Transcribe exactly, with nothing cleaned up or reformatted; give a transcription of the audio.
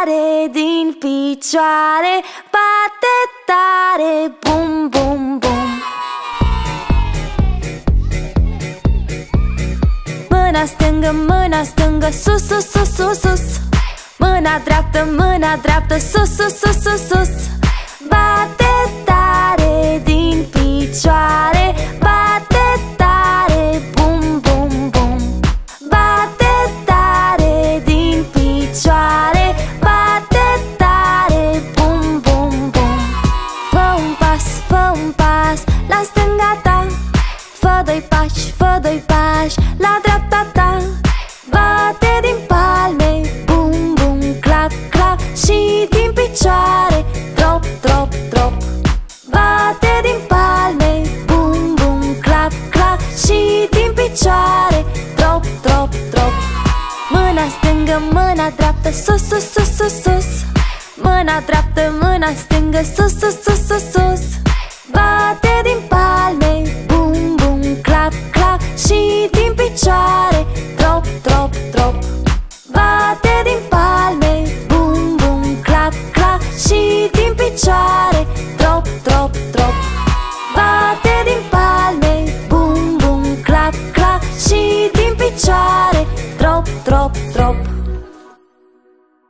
tare din picioare, bate tare, bum, bum, bum. Mâna stângă, mâna stângă, sus, sus, sus, sus, sus. Mâna dreaptă, mâna dreaptă, sus, sus, sus, sus, sus. Bate tare din picioare, bate tare, bum, bum, bum. Bate tare din picioare, bate tare, bum, bum, bum. Fă un pas, fă un pas la stânga ta. Fă doi pași, fă doi pași la dreapta ta. Bate din palme, bum, bum, clap, clap. Și din picioare, drop, drop, drop. Bate din palme, bum, bum, clap, clap. Și din picioare, drop, drop, drop. Mâna stângă, mâna dreaptă, sus, sus, sus, sus, sus. Mâna dreaptă, mâna stângă, sus, sus, sus, sus, sus.